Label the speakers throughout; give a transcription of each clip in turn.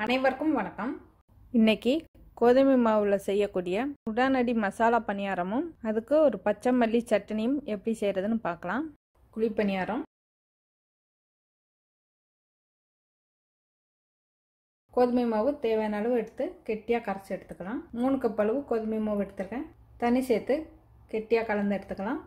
Speaker 1: அனைவருக்கும் வணக்கம். இன்னைக்கு கோதுமை மாவுல செய்யக்கூடிய உடனடி மசாலா பணியாரமும் அதுக்கு ஒரு பச்சை மல்லி சட்னியும் எப்படி செய்யறதுன்னு பார்க்கலாம். குழி பணியாரம். கோதுமை மாவு தேவையான அளவு எடுத்து கெட்டியாக கரைச்சி எடுத்துக்கலாம். 3 கப் அளவு கோதுமை மாவு எடுத்துருக்கேன். தண்ணி சேர்த்து கெட்டியாக கலந்து எடுத்துக்கலாம்.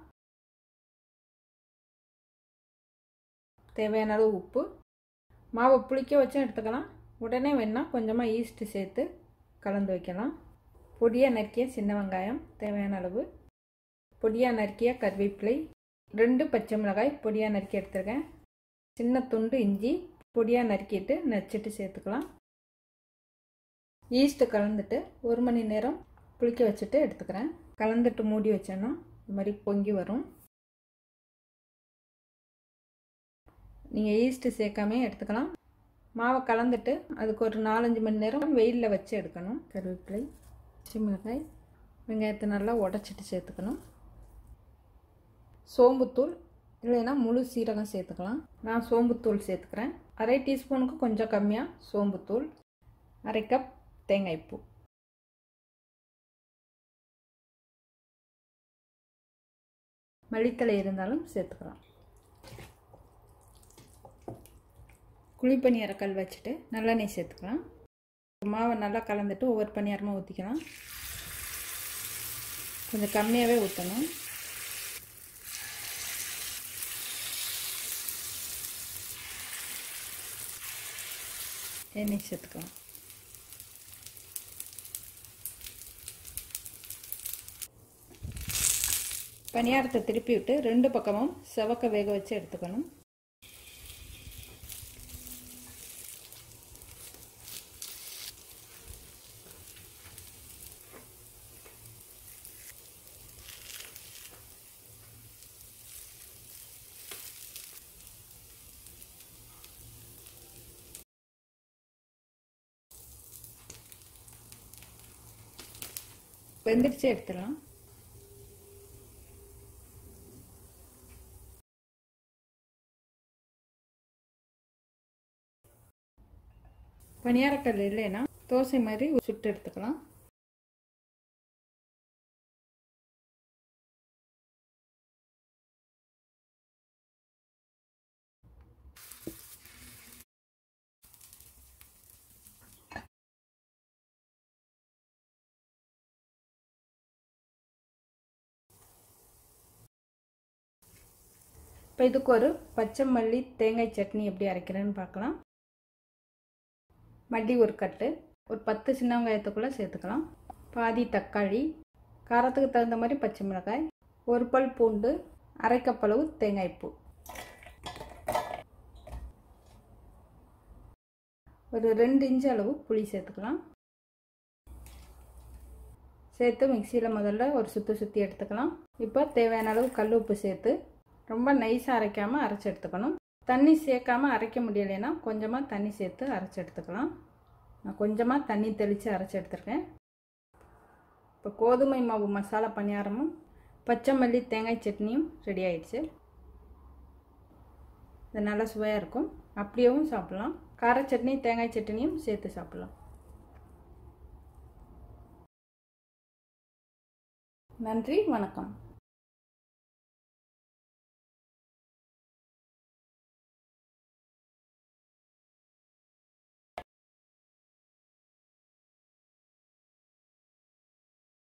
Speaker 1: தேவையான அளவு உப்பு. மாவை புளிக்க வச்சும் எடுத்துக்கலாம். உடனே வேணால் கொஞ்சமாக ஈஸ்ட்டு சேர்த்து கலந்து வைக்கலாம். பொடியாக நறுக்கிய சின்ன வெங்காயம் தேவையான அளவு, பொடியாக நறுக்கிய கருவேப்பிலை, 2 பச்சை மிளகாய் பொடியாக நறுக்கி எடுத்துருக்கேன். சின்ன துண்டு இஞ்சி பொடியாக நறுக்கிட்டு நச்சுட்டு சேர்த்துக்கலாம். ஈஸ்ட்டு கலந்துட்டு 1 மணி நேரம் புளிக்க வச்சுட்டு எடுத்துக்கிறேன். கலந்துட்டு மூடி வச்சோன்னா இந்த மாதிரி பொங்கி வரும். நீங்கள் ஈஸ்ட்டு சேர்க்காமே எடுத்துக்கலாம். மாவை கலந்துட்டு அதுக்கு ஒரு 4-5 மணி நேரம் வெயிலில் வச்சு எடுக்கணும். கருவேப்பிலை, பச்சை மிளகாய், வெங்காயத்தை நல்லா உடச்சிட்டு சேர்த்துக்கணும். சோம்புத்தூள் இல்லைன்னா முழு சீரகம் சேர்த்துக்கலாம். நான் சோம்புத்தூள் சேர்த்துக்கிறேன். 1/2 டீஸ்பூனுக்கு கொஞ்சம் கம்மியாக சோம்புத்தூள், 1/2 கப் தேங்காய்ப்பூ. மல்லித்தலை இருந்தாலும் சேர்த்துக்கலாம். குழி பணியார கல் வச்சுட்டு நல்லெண்ணெய் சேர்த்துக்கலாம். மாவை நல்லா கலந்துட்டு ஒவ்வொரு பணியாரமாக ஊற்றிக்கலாம். கொஞ்சம் கம்மியாகவே ஊற்றணும். எண்ணெய் சேர்த்துக்கலாம். பணியாரத்தை திருப்பி விட்டு 2 பக்கமும் செவக்க வேக வச்சு எடுத்துக்கணும். வெந்திரிச்சு எடுத்துடலாம். பணியாரக்கல் இல்லைன்னா தோசை மாதிரி சுட்டு எடுத்துக்கலாம். இப்போ இதுக்கு ஒரு பச்சை மல்லி தேங்காய் சட்னி எப்படி அரைக்கிறேன்னு பார்க்கலாம். மல்லி ஒரு கட்டு, ஒரு 10 சின்ன வெங்காயத்துக்குள்ளே சேர்த்துக்கலாம். பாதி தக்காளி, காரத்துக்கு தகுந்த மாதிரி பச்சை மிளகாய், 1 பல் பூண்டு, 1/2 கப் அளவு தேங்காய்ப்பூ, ஒரு 2 இன்ச்சு அளவு புளி சேர்த்துக்கலாம். சேர்த்து மிக்சியில் முதல்ல ஒரு சுற்றி எடுத்துக்கலாம். இப்போ தேவையான அளவு கல் உப்பு சேர்த்து ரொம்ப நைஸாக அரைக்காமல் அரைச்சி எடுத்துக்கணும். தண்ணி சேர்க்காமல் அரைக்க முடியலைன்னா கொஞ்சமாக தண்ணி சேர்த்து அரைச்சி எடுத்துக்கலாம். நான் கொஞ்சமாக தண்ணி தெளித்து அரைச்சி எடுத்துருக்கேன். இப்போ கோதுமை மாவு மசாலா பணியாரமும் பச்சை மல்லி தேங்காய் சட்னியும் ரெடி ஆயிடுச்சு. இது நல்லா சுவையாக இருக்கும். அப்படியேவும் சாப்பிட்லாம். கார சட்னி தேங்காய் சட்னியும் சேர்த்து சாப்பிட்லாம். நன்றி, வணக்கம்.